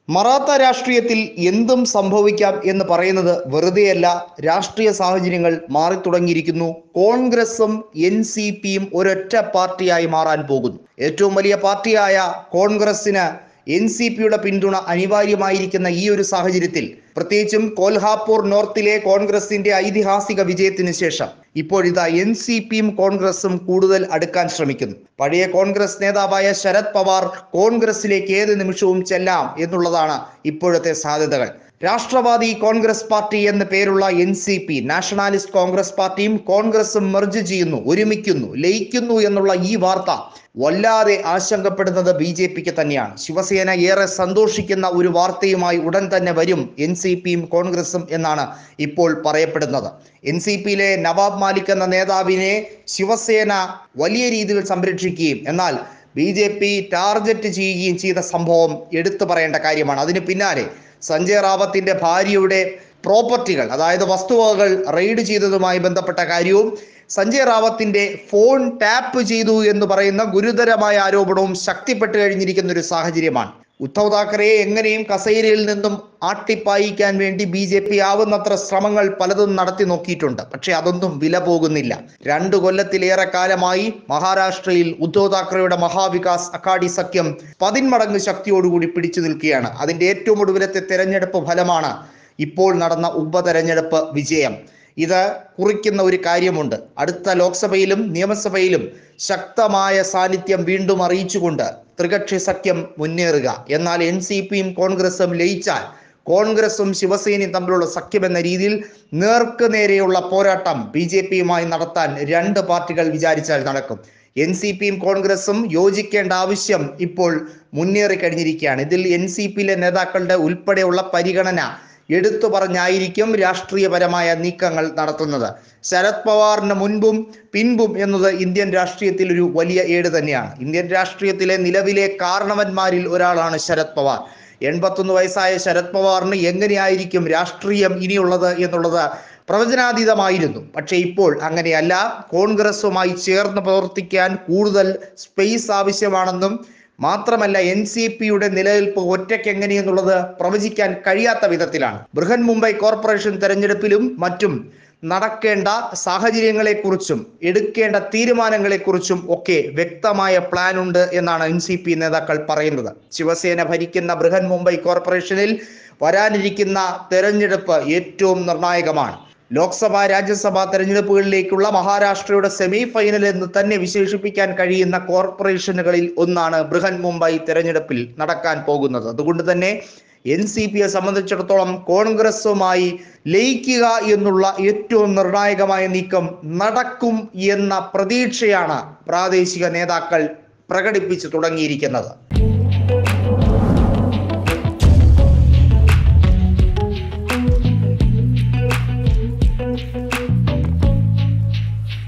മറാത്ത രാഷ്ട്രീയത്തിൽ എന്തും സംഭവിക്കാം എന്ന് പറയുന്നത് വെറുതെയല്ല. രാഷ്ട്രീയ സാഹചര്യങ്ങൾ മാറിത്തുടങ്ങിയിരിക്കുന്നു. കോൺഗ്രസും NCPയും ഒരൊറ്റ പാർട്ടിയായി മാറാൻ പോകുന്നു. ഏറ്റവും വലിയ പാർട്ടിയായ കോൺഗ്രസിന് NCPയുടെ പിന്തുണ അനിവാര്യമായിരിക്കുന്ന ഈ ഒരു സാഹചര്യത്തിൽ, പ്രത്യേകിച്ചും കോൽഹാപൂർ നോർത്തിലെ കോൺഗ്രസിന്റെ ഐതിഹാസിക വിജയത്തിന് ശേഷം ഇപ്പോഴിതാ NCPയും കോൺഗ്രസും കൂടുതൽ അടുക്കാൻ ശ്രമിക്കുന്നു. പഴയ കോൺഗ്രസ് നേതാവായ ശരത് പവാർ കോൺഗ്രസിലേക്ക് ഏത് നിമിഷവും ചെല്ലാം എന്നുള്ളതാണ് ഇപ്പോഴത്തെ സാധ്യതകൾ. രാഷ്ട്രവാദി കോൺഗ്രസ് പാർട്ടി എന്ന പേരുള്ള NCP നാഷണലിസ്റ്റ് കോൺഗ്രസ് പാർട്ടിയും കോൺഗ്രസും മെർജ് ചെയ്യുന്നു, ഒരുമിക്കുന്നു, ലയിക്കുന്നു എന്നുള്ള ഈ വാർത്ത വല്ലാതെ ആശങ്കപ്പെടുന്നത് BJPക്ക് തന്നെയാണ്. ശിവസേന ഏറെ സന്തോഷിക്കുന്ന ഒരു വാർത്തയുമായി ഉടൻ തന്നെ വരും NCPയും കോൺഗ്രസും എന്നാണ് ഇപ്പോൾ പറയപ്പെടുന്നത്. NCPയിലെ നവാബ് മാലിക് എന്ന നേതാവിനെ ശിവസേന വലിയ രീതിയിൽ സംരക്ഷിക്കുകയും എന്നാൽ BJP ടാർഗറ്റ് ചെയ്യുകയും ചെയ്ത സംഭവം എടുത്തു പറയേണ്ട കാര്യമാണ്. അതിന് പിന്നാലെ സഞ്ജയ് റാവത്തിന്റെ ഭാര്യയുടെ പ്രോപ്പർട്ടികൾ, അതായത് വസ്തുവകകൾ റെയ്ഡ് ചെയ്തതുമായി ബന്ധപ്പെട്ട കാര്യവും സഞ്ജയ് റാവത്തിന്റെ ഫോൺ ടാപ്പ് ചെയ്തു എന്ന് പറയുന്ന ഗുരുതരമായ ആരോപണവും ശക്തിപ്പെട്ടു കഴിഞ്ഞിരിക്കുന്ന ഒരു സാഹചര്യമാണ്. ഉദ്ധവ് താക്കറെയെ എങ്ങനെയും കസേരയിൽ നിന്നും ആട്ടിപ്പായിക്കാൻ വേണ്ടി BJP ആവുന്നത്ര ശ്രമങ്ങൾ പലതും നടത്തി നോക്കിയിട്ടുണ്ട്. പക്ഷെ അതൊന്നും വില പോകുന്നില്ല. 2 കൊല്ലത്തിലേറെ കാലമായി മഹാരാഷ്ട്രയിൽ ഉദ്ധവ് താക്കറെയുടെ മഹാവികാസ് അഘാടി സഖ്യം 10 മടങ്ങ് ശക്തിയോടുകൂടി പിടിച്ചു നിൽക്കുകയാണ്. അതിന്റെ ഏറ്റവും ഒടുവിലത്തെ തെരഞ്ഞെടുപ്പ് ഫലമാണ് ഇപ്പോൾ നടന്ന ഉപതെരഞ്ഞെടുപ്പ് വിജയം. ഇത് കുറിക്കുന്ന ഒരു കാര്യമുണ്ട്. അടുത്ത ലോക്സഭയിലും നിയമസഭയിലും ശക്തമായ സാന്നിധ്യം വീണ്ടും അറിയിച്ചുകൊണ്ട് ത്രികക്ഷി സഖ്യം മുന്നേറുക. എന്നാൽ NCPയും കോൺഗ്രസും ലയിച്ചാൽ കോൺഗ്രസും ശിവസേനയും തമ്മിലുള്ള സഖ്യം എന്ന രീതിയിൽ നേർക്ക് നേരെയുള്ള പോരാട്ടം BJPയുമായി നടത്താൻ 2 പാർട്ടികൾ വിചാരിച്ചാൽ നടക്കും. NCPയും കോൺഗ്രസും യോജിക്കേണ്ട ആവശ്യം ഇപ്പോൾ മുന്നേറി കഴിഞ്ഞിരിക്കുകയാണ്. ഇതിൽ NCPയിലെ നേതാക്കളുടെ ഉൾപ്പെടെയുള്ള പരിഗണന എടുത്തു പറഞ്ഞായിരിക്കും രാഷ്ട്രീയപരമായ നീക്കങ്ങൾ നടത്തുന്നത്. ശരത് പവാറിന് മുൻപും പിൻപും എന്നത് ഇന്ത്യൻ രാഷ്ട്രീയത്തിൽ ഒരു വലിയ ഏട് തന്നെയാണ്. ഇന്ത്യൻ രാഷ്ട്രീയത്തിലെ നിലവിലെ കാരണവന്മാരിൽ ഒരാളാണ് ശരത് പവാർ. 81 വയസ്സായ ശരത് പവാറിന് എങ്ങനെയായിരിക്കും രാഷ്ട്രീയം ഇനിയുള്ളത് എന്നുള്ളത് പ്രവചനാതീതമായിരുന്നു. പക്ഷേ ഇപ്പോൾ അങ്ങനെയല്ല. കോൺഗ്രസുമായി ചേർന്ന് പ്രവർത്തിക്കാൻ കൂടുതൽ സ്പേസ് ആവശ്യമാണെന്നും മാത്രമല്ല NCPയുടെ നിലനിൽപ്പ് ഒറ്റയ്ക്ക് എങ്ങനെയെന്നുള്ളത് പ്രവചിക്കാൻ കഴിയാത്ത വിധത്തിലാണ്. ബൃഹൻ മുംബൈ കോർപ്പറേഷൻ തെരഞ്ഞെടുപ്പിലും മറ്റും നടക്കേണ്ട സാഹചര്യങ്ങളെക്കുറിച്ചും എടുക്കേണ്ട തീരുമാനങ്ങളെക്കുറിച്ചും ഒക്കെ വ്യക്തമായ പ്ലാൻ ഉണ്ട് എന്നാണ് NCP നേതാക്കൾ പറയുന്നത്. ശിവസേന ഭരിക്കുന്ന ബൃഹൻ മുംബൈ കോർപ്പറേഷനിൽ വരാനിരിക്കുന്ന തെരഞ്ഞെടുപ്പ് ഏറ്റവും നിർണായകമാണ്. ലോക്സഭാ രാജ്യസഭാ തെരഞ്ഞെടുപ്പുകളിലേക്കുള്ള മഹാരാഷ്ട്രയുടെ സെമി ഫൈനൽ എന്ന് തന്നെ വിശേഷിപ്പിക്കാൻ കഴിയുന്ന കോർപ്പറേഷനുകളിൽ ഒന്നാണ് ബൃഹൻ മുംബൈ തെരഞ്ഞെടുപ്പിൽ നടക്കാൻ പോകുന്നത്. അതുകൊണ്ട് തന്നെ NCPയെ സംബന്ധിച്ചിടത്തോളം കോൺഗ്രസുമായി ലയിക്കുക എന്നുള്ള ഏറ്റവും നിർണായകമായ നീക്കം നടക്കും എന്ന പ്രതീക്ഷയാണ് പ്രാദേശിക നേതാക്കൾ പ്രകടിപ്പിച്ചു തുടങ്ങിയിരിക്കുന്നത്.